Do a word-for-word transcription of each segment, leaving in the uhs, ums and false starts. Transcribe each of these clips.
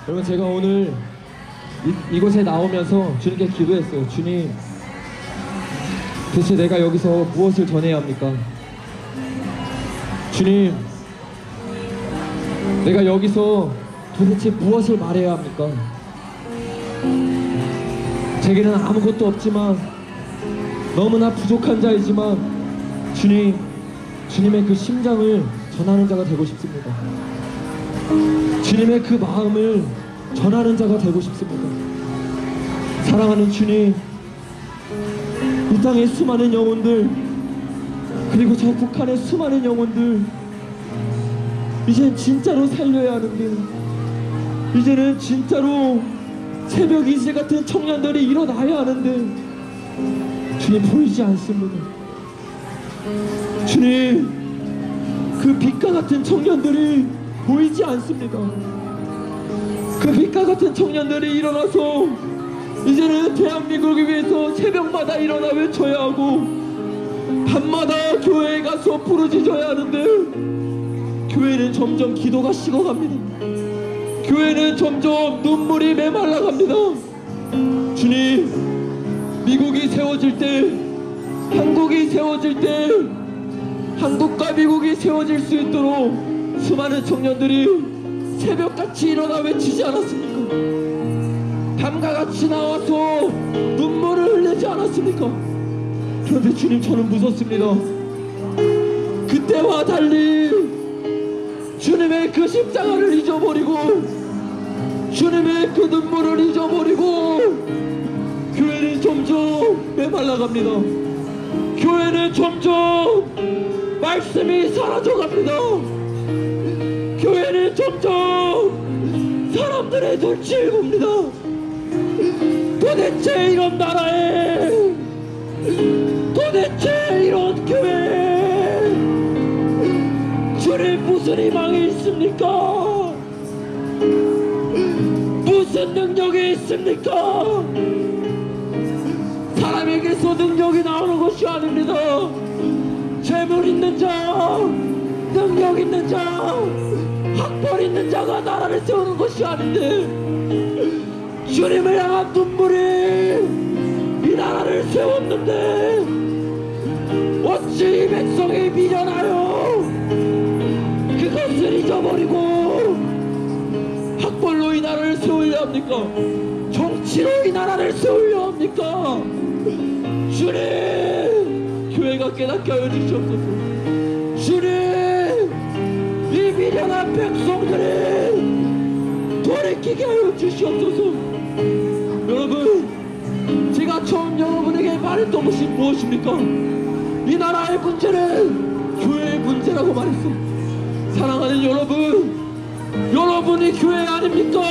여러분, 제가 오늘 이, 이곳에 나오면서 주님께 기도했어요. 주님, 도대체 내가 여기서 무엇을 전해야 합니까? 주님, 내가 여기서 도대체 무엇을 말해야 합니까? 제게는 아무것도 없지만, 너무나 부족한 자이지만, 주님, 주님의 그 심장을 전하는 자가 되고 싶습니다. 주님의 그 마음을 전하는 자가 되고 싶습니다. 사랑하는 주님, 이 땅의 수많은 영혼들, 그리고 저 북한의 수많은 영혼들, 이젠 진짜로 살려야 하는데, 이제는 진짜로 새벽 이슬 같은 청년들이 일어나야 하는데, 주님 보이지 않습니다. 주님, 그 빛과 같은 청년들이 보이지 않습니다. 그 빛과 같은 청년들이 일어나서 이제는 대한민국을 위해서 새벽마다 일어나 외쳐야 하고, 밤마다 교회에 가서 부르짖어야 하는데, 교회는 점점 기도가 식어갑니다. 교회는 점점 눈물이 메말라갑니다. 주님, 미국이 세워질 때, 한국이 세워질 때, 한국과 미국이 세워질 수 있도록 수많은 청년들이 새벽같이 일어나 외치지 않았습니까? 밤과 같이 나와서 눈물을 흘리지 않았습니까? 그런데 주님, 저는 무섭습니다. 그때와 달리 주님의 그 십자가를 잊어버리고, 주님의 그 눈물을 잊어버리고, 교회는 점점 메말라갑니다. 교회는 점점 말씀이 사라져갑니다. 교회는 점점 사람들의 눈치를 봅니다. 도대체 이런 나라에, 도대체 이런 교회에 주님 무슨 희망이 있습니까? 무슨 능력이 있습니까? 사람에게서 능력이 나오는 것이 아닙니다. 재물 있는 자, 능력 있는 자, 학벌 있는 자가 나라를 세우는 것이 아닌데, 주님을 향한 눈물이 이 나라를 세웠는데, 어찌 이 백성이 미련하여 그것을 잊어버리고 학벌로 이 나라를 세우려 합니까? 정치로 이 나라를 세우려 합니까? 주님, 교회가 깨닫게 하여 주시옵소서. 주님, 이 미련한 백성들이 돌이키게 하여 주시옵소서. 여러분, 제가 처음 여러분에게 말했던 것이 무엇입니까? 이 나라의 문제는 교회의 문제라고 말했어. 사랑하는 여러분, 여러분이 교회 아닙니까?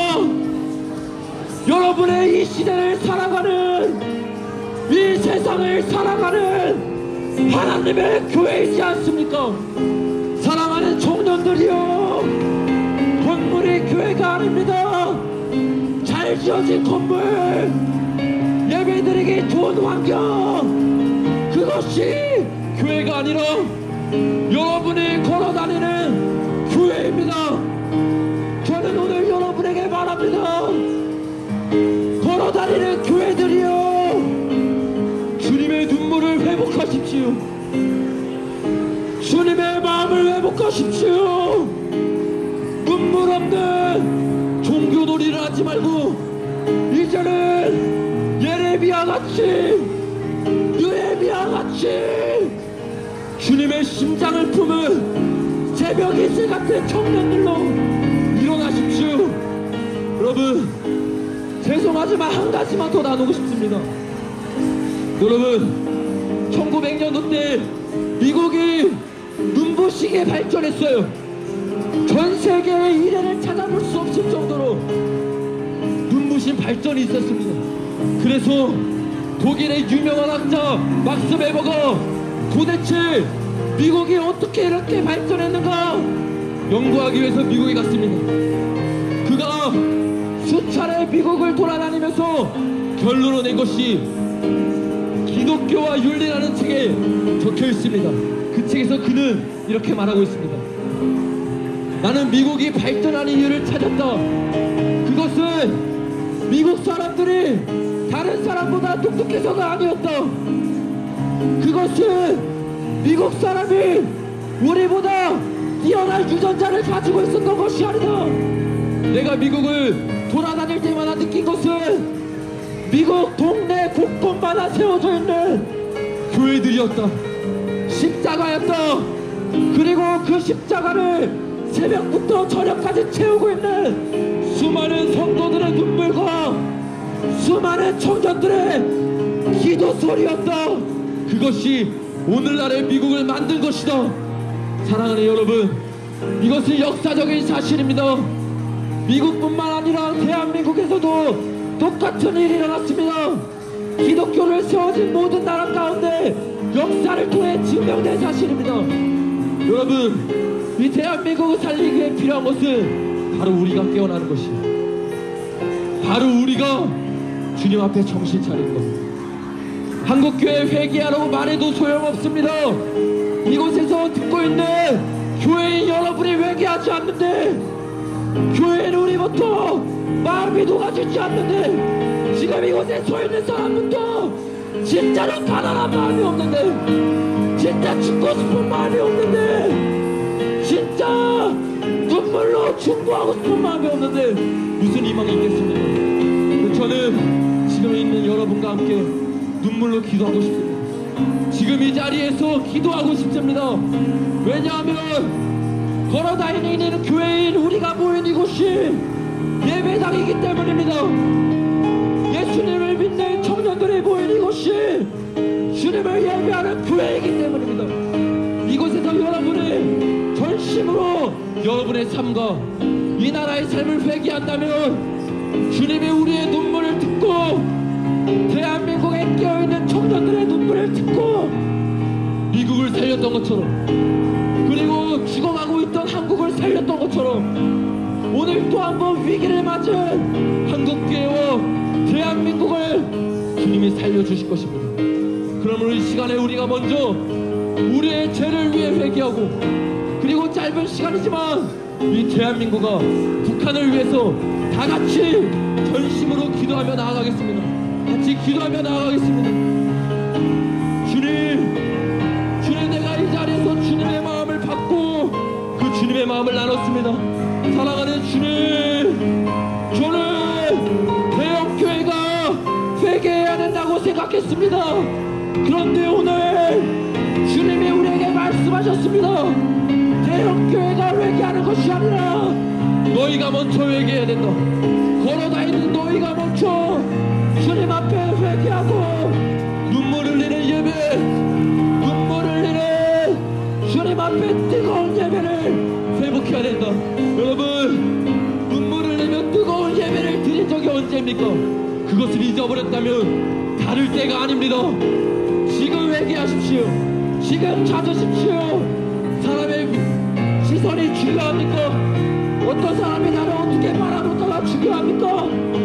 여러분의 이 시대를 살아가는, 이 세상을 살아가는 하나님의 교회이지 않습니까? 사랑하는 청년들이여, 건물이 교회가 아닙니다. 잘 지어진 건물, 예배드리기 좋은 환경, 그것이 교회가 아니라 여러분이 걸어다니는 교회입니다. 저는 오늘 여러분에게 말합니다. 걸어다니는 교회들이여, 주님의 눈물을 회복하십시오. 주님의 마음을 회복하십시오. 눈물 없는 종교놀이를 하지 말고, 이제는 예레미야 같이, 느헤미야 같이 주님의 심장을 품은 새벽 이슬 같은 청년들로 일어나십시오. 여러분, 죄송하지만 한 가지만 더 나누고 싶습니다. 여러분, 천구백 년도 때 미국이 눈부시게 발전했어요. 전 세계의 이래를 찾아볼 수 없을 정도로 눈부신 발전이 있었습니다. 그래서 독일의 유명한 학자 막스 베버가 도대체 미국이 어떻게 이렇게 발전했는가 연구하기 위해서 미국에 갔습니다. 그가 수차례 미국을 돌아다니면서 결론을 낸 것이 기독교와 윤리라는 책에 적혀 있습니다. 그 책에서 그는 이렇게 말하고 있습니다. 나는 미국이 발전하는 이유를 찾았다. 그것 그것은 미국 사람들이 다른 사람보다 똑똑해서가 아니었다. 그것은 미국 사람이 우리보다 뛰어난 유전자를 가지고 있었던 것이 아니다. 내가 미국을 돌아다닐 때마다 느낀 것은 미국 동네 곳곳마다 세워져 있는 교회들이었다. 십자가였다. 그리고 그 십자가를 새벽부터 저녁까지 채우고 있는 수많은 성도들의 눈물과 수많은 청년들의 기도 소리였다. 그것이 오늘날의 미국을 만든 것이다. 사랑하는 여러분, 이것은 역사적인 사실입니다. 미국뿐만 아니라 대한민국에서도 똑같은 일이 일어났습니다. 기독교를 세워진 모든 나라 가운데 역사를 통해 증명된 사실입니다. 여러분, 이 대한민국을 살리기 위해 필요한 것은 바로 우리가 깨어나는 것이에요. 바로 우리가 주님 앞에 정신 차리는 겁니다. 한국교회 회개하라고 말해도 소용없습니다. 이곳에서 듣고 있는 교회인 여러분이 회개하지 않는데, 교회는 우리부터 마음이 녹아지지 않는데, 지금 이곳에 서 있는 사람부터 진짜로 가난한 마음이 없는데, 진짜 죽고 싶은 마음이 없는데, 진짜 눈물로 충고하고 싶은 마음이 없는데 무슨 희망이 있겠습니까? 저는 지금 있는 여러분과 함께 눈물로 기도하고 싶습니다. 지금 이 자리에서 기도하고 싶습니다. 왜냐하면 걸어다니는 교회인 우리가 모인 이곳이 예배당이기 때문입니다. 예수님을 믿는 청년들이 모인 이곳이 주님을 예배하는 교회이기 때문입니다. 이곳에서 여러분이 전심으로 여러분의 삶과 이 나라의 삶을 회개한다면 주님이 우리의 눈물을 듣고 대한민국에 깨어있는 청년들의 눈물을 듣고 미국을 살렸던 것처럼, 그리고 죽어가고 있던 한국을 살렸던 것처럼 오늘 또 한 번 위기를 맞은 한국교회와 대한민국을 주님이 살려주실 것입니다. 그러므로 이 시간에 우리가 먼저 우리의 죄를 위해 회개하고, 그리고 짧은 시간이지만 이 대한민국과 북한을 위해서 다 같이 전심으로 기도하며 나아가겠습니다. 같이 기도하며 나아가겠습니다. 주님, 주님, 내가 이 자리에서 주님의 마음을 받고 그 주님의 마음을 나눴습니다. 사랑하는 주님, 저는 대형교회가 회개해야 된다고 생각했습니다. 그런데 오늘 주님이 우리에게 말씀하셨습니다. 대형교회가 회개하는 것이 아니라 너희가 먼저 회개해야 된다. 걸어다니는 너희가 먼저 주님 앞에 회개하고 눈물 흘리는 예배, 눈물 흘리는 주님 앞에 뜨거운 예배를 회복해야 된다. 여러분, 눈물 흘리며 뜨거운 예배를 드린 적이 언제입니까? 그것을 잊어버렸다면 다를 때가 아닙니다. 지금 회개하십시오. 지금 찾으십시오. 사람의 시선이 중요합니까? 어떤 사람이 나를 어떻게 바라보다가 중요합니까?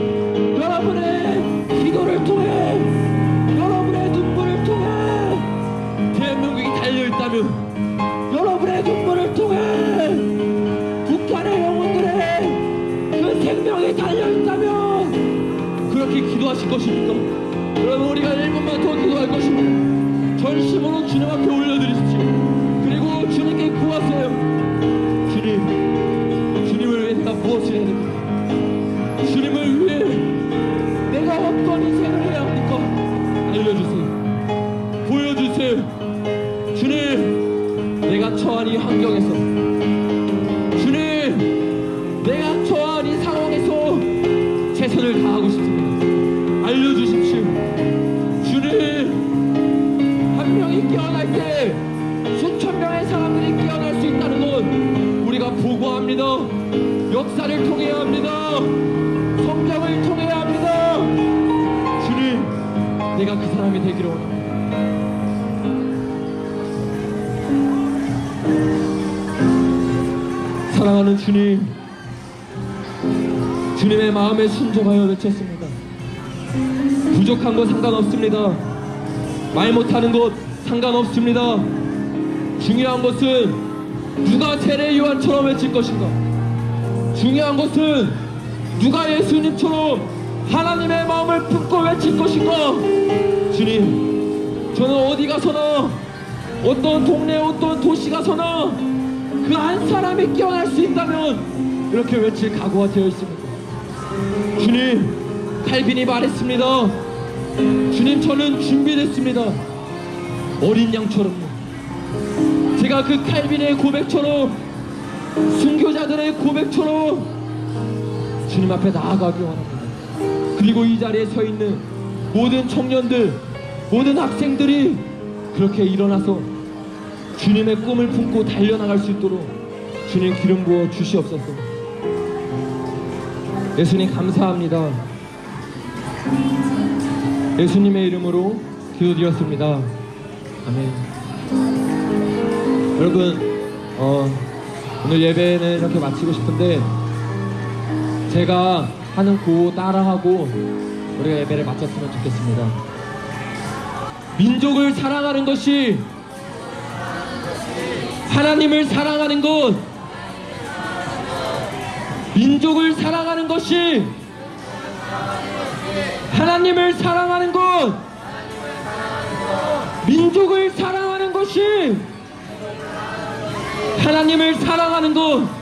여러분의 기도를 통해, 여러분의 눈물을 통해 대한민국이 달려있다면, 여러분의 눈물을 통해 북한의 영혼들의 그 생명이 달려있다면 그렇게 기도하실 것입니까? 여러분, 우리가 일 분만 더 기도할 것입니다. 전심으로 주님 앞에 올려드리십시오. 그리고 주님께 구하세요. 주님, 주님을 위해 내가 무엇을 해야 됩니까? 주님을 위해 내가 어떤 인생을 해야 합니까? 알려주세요. 보여주세요. 주님, 내가 처한 이 환경에서, 주님, 내가 처한 이 상황에서 최선을 다하고 싶습니다. 알려주십시오. 주님, 한 명이 깨어날 때 수천 명의 사람들이 깨어날 수 있다는 건 우리가 보고합니다. 역사를 통해야 합니다. 성경을 통해야 합니다. 주님, 내가 그 사람이 되기를 원합니다. 사랑하는 주님, 주님의 마음에 순종하여 외쳤습니다. 부족한 것 상관없습니다. 말 못하는 것 상관없습니다. 중요한 것은 누가 세례 요한처럼 외칠 것인가? 중요한 것은 누가 예수님처럼 하나님의 마음을 품고 외칠 것인가? 주님, 저는 어디 가서나, 어떤 동네, 어떤 도시 가서나 그 한 사람이 깨어날 수 있다면 이렇게 외칠 각오가 되어 있습니다. 주님, 칼빈이 말했습니다. 주님, 저는 준비됐습니다. 어린 양처럼요. 제가 그 칼빈의 고백처럼, 순교자들의 고백처럼 주님 앞에 나아가기 원합니다. 그리고 이 자리에 서 있는 모든 청년들, 모든 학생들이 그렇게 일어나서 주님의 꿈을 품고 달려나갈 수 있도록 주님 기름 부어 주시옵소서. 예수님 감사합니다. 예수님의 이름으로 기도드렸습니다. 아멘. 여러분, 어, 오늘 예배는 이렇게 마치고 싶은데 제가 하는 고 따라하고 우리가 예배를 마쳤으면 좋겠습니다. 민족을 사랑하는 것이, 하나님을 사랑하는 것, 민족을 사랑하는 것이, 하나님을 사랑하는 것, 민족을 사랑하는 것이, 하나님을 사랑하는 것,